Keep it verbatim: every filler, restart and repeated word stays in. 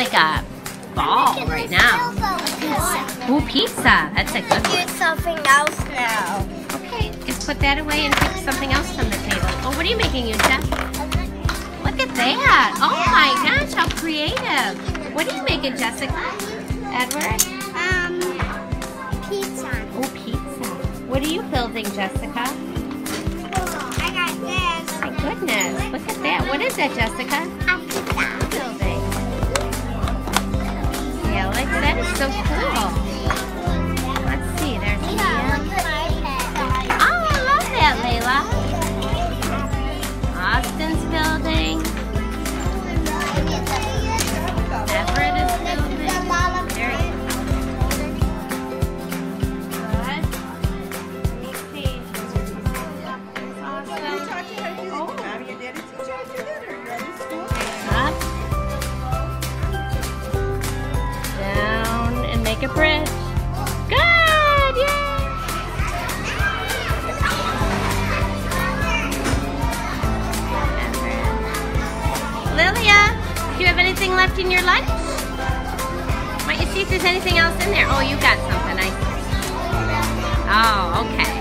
like a ball right now. Pizza. Ooh, pizza. That's a good Here's one. something else now. Okay, just put that away and pick something else from the table. Oh, what are you making, Yunta? Look at that. Oh my gosh, how creative. What are you making, Jessica? Edward? Um, pizza. Oh, pizza. What are you building, Jessica? I got this. My goodness, look at that. What is that, Jessica? A pizza. Building. Alex, that is so cool. Let's see, there's Leah. Oh, I love that, Layla. Austin's building. Everett is building. Very good. Let me see. Up. Down and make a bridge. Good! Yay! Lilia, do you have anything left in your lunch? Why don't you see if there's anything else in there? Oh, you got something. I see. Oh, okay.